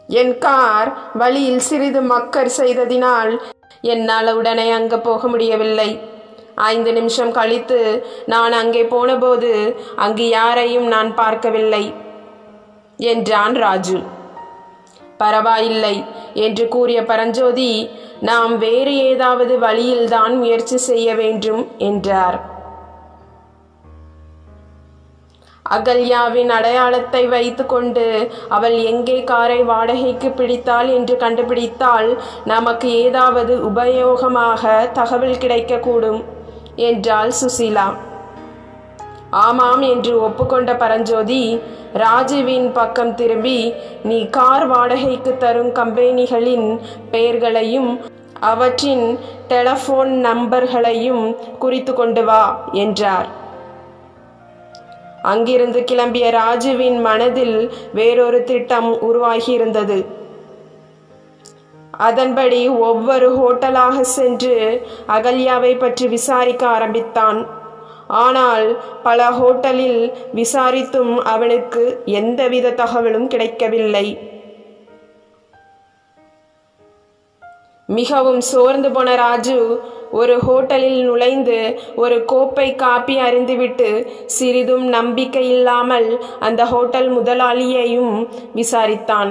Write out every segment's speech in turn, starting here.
என் car வழியில் சிறிது மக்கர் செய்ததினால் என்னால் உடனே அங்கே போக முடியவில்லை. 5 நிமிஷம் கழித்து நான் அங்கே போனபோது அங்கு யாரையும் நான் பார்க்கவில்லை என்றான் ராஜு. பரவாயில்லை என்று கூறிய பரஞ்சோதி, நாம் வேறு ஏதாவது வழியில்தான் முயற்சி செய்ய வேண்டும் என்றார். அகல்யாவின் அடையாளத்தை வைத்துக்கொண்டு அவள் எங்கே காரை வாடகைக்கு பிடித்தாள் என்று கண்டுபிடித்தால் நமக்கு ஏதாவது உபயோகமாக தகவல் கிடைக்கக்கூடும் என்றாள் சுசீலா. ஆமாம் என்று ஒப்புக்கொண்ட பரஞ்சோதி ராஜுவின் பக்கம் திரும்பி, நீ கார் வாடகைக்கு தரும் கம்பெனிகளின் பெயர்களையும் அவற்றின் டெலிஃபோன் நம்பர்களையும் குறித்து கொண்டு வா என்றார். அங்கிருந்து கிளம்பிய ராஜுவின் மனதில் வேறொரு திட்டம் உருவாகியிருந்தது. அதன்படி ஒவ்வொரு ஹோட்டலாக சென்று அகல்யாவை பற்றி விசாரிக்க ஆரம்பித்தான். ஆனால் பல ஹோட்டலில் விசாரித்தும் அவனுக்கு எந்தவித தகவலும் கிடைக்கவில்லை. மிகவும் சோர்ந்து போன ராஜு ஒரு ஹோட்டலில் நுழைந்து ஒரு கோப்பை காப்பி அருந்திவிட்டு சிறிதும் நம்பிக்கை இல்லாமல் அந்த ஹோட்டல் முதலாளியையும் விசாரித்தான்.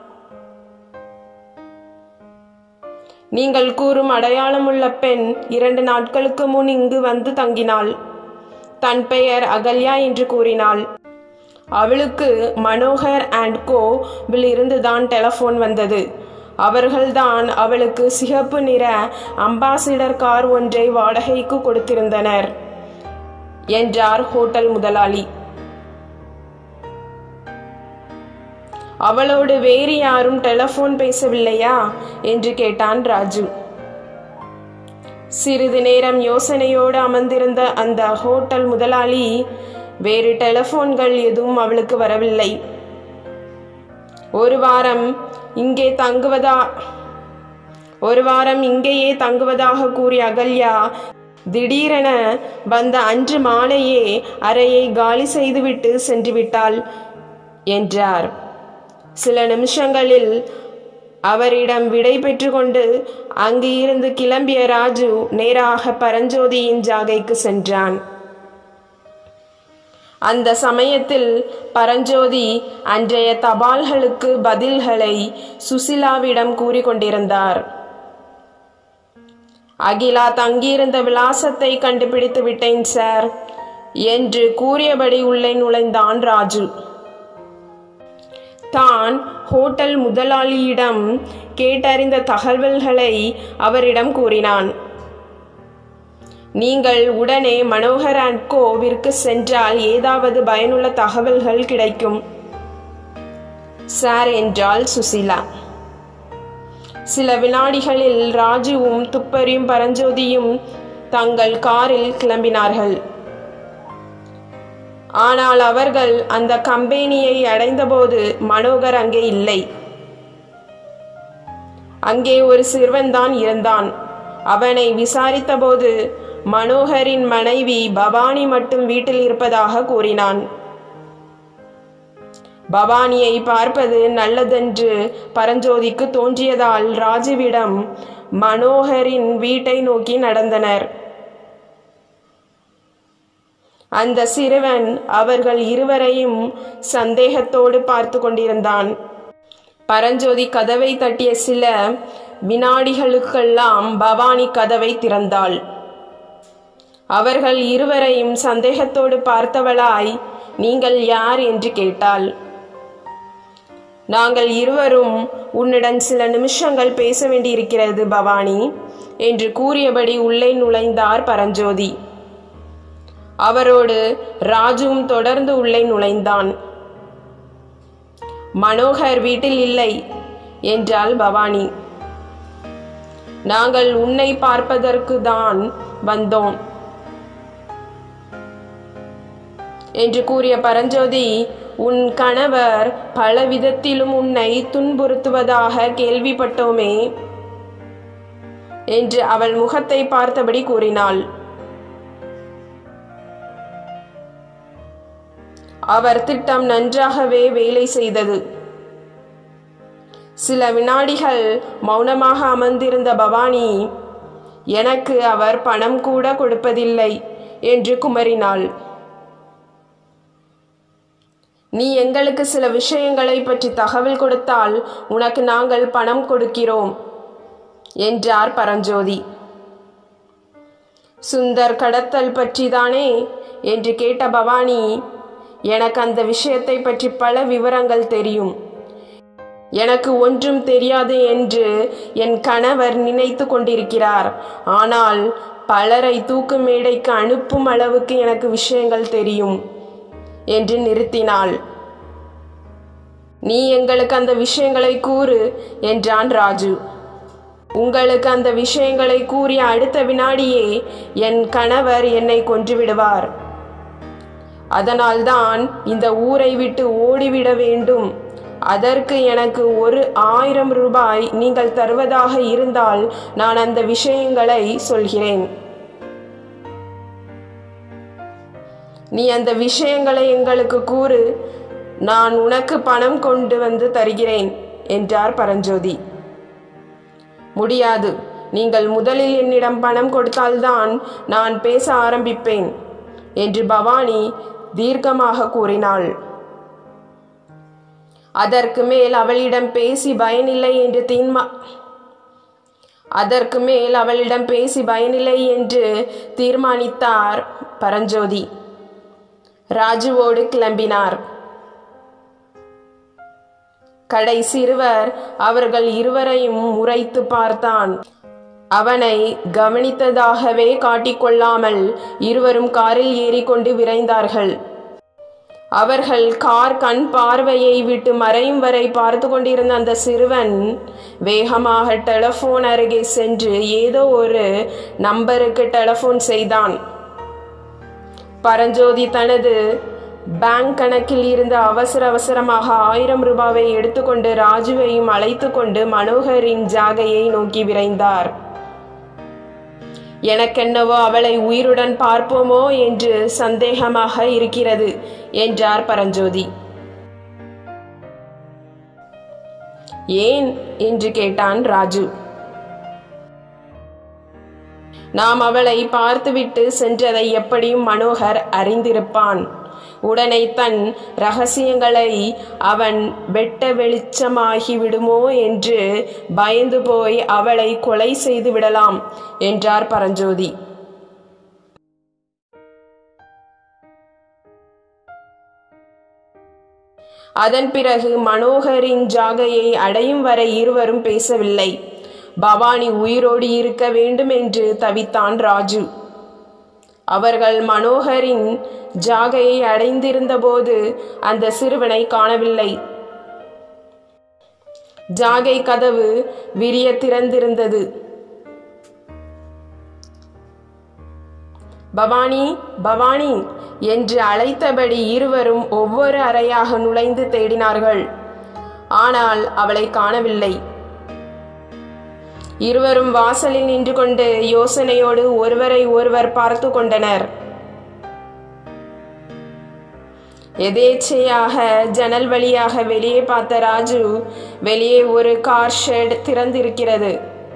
நீங்கள் கூறும் அடையாளமுள்ள பெண் 2 நாட்களுக்கு முன் இங்கு வந்து தங்கினாள். தன் பெயர் அகல்யா என்று கூறினாள். அவளுக்கு மனோகர் அண்ட் கோவில் இருந்துதான் டெலிஃபோன் வந்தது. அவர்கள்தான் அவளுக்கு சிகப்பு நிற அம்பாசிடர் கார் ஒன்றை வாடகைக்கு கொடுத்திருந்தனர் என்றார் ஹோட்டல் முதலாளி. அவளோடு வேறு யாரும் டெலிஃபோன் பேசவில்லையா என்று கேட்டான் ராஜு. சிறிது நேரம் யோசனையோடு அமர்ந்திருந்த அந்த ஹோட்டல் முதலாளி, வேறு டெலிஃபோன்கள் எதுவும் அவளுக்கு வரவில்லை. ஒரு வாரம் இங்கேயே தங்குவதாக கூறிய அகல்யா திடீரென வந்த அன்று மாலையே அறையை காலி செய்துவிட்டு சென்று விட்டாள் என்றார். சில நிமிஷங்களில் அவரிடம் விடை பெற்றுக்கொண்டு அங்கு இருந்து கிளம்பிய ராஜு நேராக பரஞ்சோதியின் ஜாகைக்கு சென்றான். அந்த சமயத்தில் பரஞ்சோதி அன்றைய தபால்களுக்கு பதில்களை சுசிலாவிடம் கூறிக்கொண்டிருந்தார். அகிலா தங்கியிருந்த விலாசத்தை கண்டுபிடித்து விட்டேன் சார் என்று கூறியபடி உள்ளே நுழைந்தான் ராஜு. தான் ஹோட்டல் முதலாளியிடம் கேட்டறிந்த தகவல்களை அவரிடம் கூறினான். நீங்கள் உடனே மனோகர் அண்ட் கோவிற்கு சென்றால் ஏதாவது பயனுள்ள தகவல்கள் கிடைக்கும் சார் என்றாள் சுசீலா. சில வினாடிகளில் ராஜுவும் துப்பறியும் பரஞ்சோதியும் தங்கள் காரில் கிளம்பினார்கள். ஆனால் அவர்கள் அந்த கம்பெனியை அடைந்தபோது மனோகர் அங்கே இல்லை. அங்கே ஒரு சிறுவன்தான் இருந்தான். அவனை விசாரித்த போது மனோகரின் மனைவி பவானி மட்டும் வீட்டில் இருப்பதாக கூறினான். பவானியை பார்ப்பது நல்லதென்று பரஞ்சோதிக்கு தோன்றியதால் ராஜுவிடம் மனோகரின் வீட்டை நோக்கி நடந்தனர். அந்த சிறுவன் அவர்கள் இருவரையும் சந்தேகத்தோடு பார்த்து கொண்டிருந்தான். பரஞ்சோதி கதவை தட்டிய சில வினாடிகளுக்கெல்லாம் பவானி கதவை திறந்தாள். அவர்கள் இருவரையும் சந்தேகத்தோடு பார்த்தவளாய், நீங்கள் யார் என்று கேட்டாள். நாங்கள் இருவரும் உன்னிடம் சில நிமிஷங்கள் பேச வேண்டியிருக்கிறது பவானி என்று கூறியபடி உள்ளே நுழைந்தார் பரஞ்சோதி. அவரோடு ராஜுவும் தொடர்ந்து உள்ளே நுழைந்தான். மனோகர் வீட்டில் இல்லை என்றாள் பவானி. நாங்கள் உன்னை பார்ப்பதற்கு தான் வந்தோம் என்று கூறிய பரஞ்சோதி, உன் கணவர் பல விதத்திலும் உன்னை துன்புறுத்துவதாக கேள்விப்பட்டோமே என்று அவள் முகத்தை பார்த்தபடி கூறினாள். அவர் திட்டம் நன்றாகவே வேலை செய்தது. சில வினாடிகள் மௌனமாக அமர்ந்திருந்த பவானி, எனக்கு அவர் பணம் கூட கொடுப்பதில்லை என்று குமரினாள். நீ எங்களுக்கு சில விஷயங்களை பற்றி தகவல் கொடுத்தால் உனக்கு நாங்கள் பணம் கொடுக்கிறோம் என்றார் பரஞ்சோதி. சுந்தர் கடத்தல் பற்றிதானே என்று கேட்ட பவானி, எனக்கு அந்த விஷயத்தை பற்றி பல விவரங்கள் தெரியும். எனக்கு ஒன்றும் தெரியாது என்று என் கணவர் நினைத்து கொண்டிருக்கிறார். ஆனால் பலரை தூக்கு மேடைக்கு அனுப்பும் அளவுக்கு எனக்கு விஷயங்கள் தெரியும் என்று நிறுத்தினாள். நீ எங்களுக்கு அந்த விஷயங்களை கூறு என்றான் ராஜு. உங்களுக்கு அந்த விஷயங்களை கூறிய அடுத்த வினாடியே என் கணவர் என்னை கொன்றுவிடுவார். அதனால்தான் இந்த ஊரை விட்டு ஓடிவிட வேண்டும். அதற்கு எனக்கு 1000 ரூபாய் நீங்கள் தருவதாக இருந்தால் நான் அந்த விஷயங்களை சொல்கிறேன். நீ அந்த விஷயங்களை எங்களுக்கு கூறு, நான் உனக்கு பணம் கொண்டு வந்து தருகிறேன் என்றார் பரஞ்சோதி. முடியாது, நீங்கள் முதலில் என்னிடம் பணம் கொடுத்தால்தான் நான் பேச ஆரம்பிப்பேன் என்று பவானி தீர்க்கமாக கூறினாள். அதற்கு மேல் அவளிடம் பேசி பயனில்லை என்று தீர்மானித்தார் பரஞ்சோதி. ராஜுவோடு கிளம்பினார். கடை சிறுவர் அவர்கள் இருவரையும் முறைத்து பார்த்தான். அவனை கவனித்ததாகவே காட்டிக்கொள்ளாமல் இருவரும் காரில் ஏறிக்கொண்டு விரைந்தார்கள். அவர்கள் கார் கண் பார்வையை விட்டு மறையும் வரை பார்த்து கொண்டிருந்த அந்த சிறுவன் வேகமாக டெலிபோன் அருகே சென்று ஏதோ ஒரு நம்பருக்கு டெலிபோன் செய்தான். பரஞ்சோதி தனது பேங்க் கணக்கில் இருந்து அவசரமாக 1000 ரூபாவை எடுத்துக்கொண்டு ராஜுவையும் அழைத்து கொண்டு மனோகரின் ஜாகையை நோக்கி விரைந்தார். எனக்கென்னவோ அவளை உயிருடன் பார்ப்போமோ என்று சந்தேகமாக இருக்கிறது என்றார் பரஞ்சோதி. ஏன் என்று கேட்டான் ராஜு. நாம் அவளை பார்த்துவிட்டு சென்றதை எப்படியும் மனோகர் அறிந்திருப்பான். உடனே தன் ரகசியங்களை அவன் வெட்ட வெளிச்சமாகி விடுமோ என்று பயந்து போய் அவளை கொலை செய்து விடலாம் என்றார் பரஞ்சோதி. அதன் பிறகு மனோகரின் ஜாகையை அடையும் வரை இருவரும் பேசவில்லை. பவானி உயிரோடு இருக்க வேண்டும் என்று தவித்தான் ராஜு. அவர்கள் மனோகரின் ஜாகையை அடைந்திருந்த போது அந்த சிறுவனை காணவில்லை. ஜாகை கதவு விரிய திறந்திருந்தது. பவானி பவானி என்று அழைத்தபடி இருவரும் ஒவ்வொரு அறையாக நுழைந்து தேடினார்கள். ஆனால் அவளை காணவில்லை. இருவரும் வாசலில் நின்று கொண்டு யோசனையோடு ஒருவரை ஒருவர் பார்த்து கொண்டனர். எதேச்சையாக ஜன்னல் வழியாக வெளியே பார்த்த ராஜு, வெளியே ஒரு கார் ஷெட் திறந்திருக்கிறது,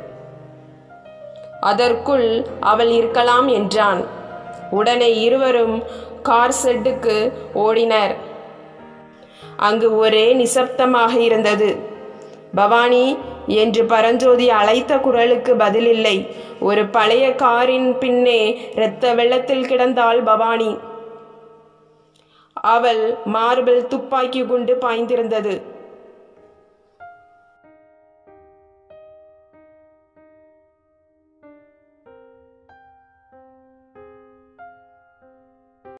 அதற்குள் அவள் இருக்கலாம் என்றான். உடனே இருவரும் கார் ஷெட்டுக்கு ஓடினர். அங்கு ஒரே நிசப்தமாக இருந்தது. பவானி என்று பரஞ்சோதி அழைத்த குரலுக்கு பதிலில்லை. ஒரு பழைய காரின் பின்னே இரத்த வெள்ளத்தில் கிடந்தாள் பவானி. அவள் மார்பில் துப்பாக்கி குண்டு பாய்ந்திருந்தது.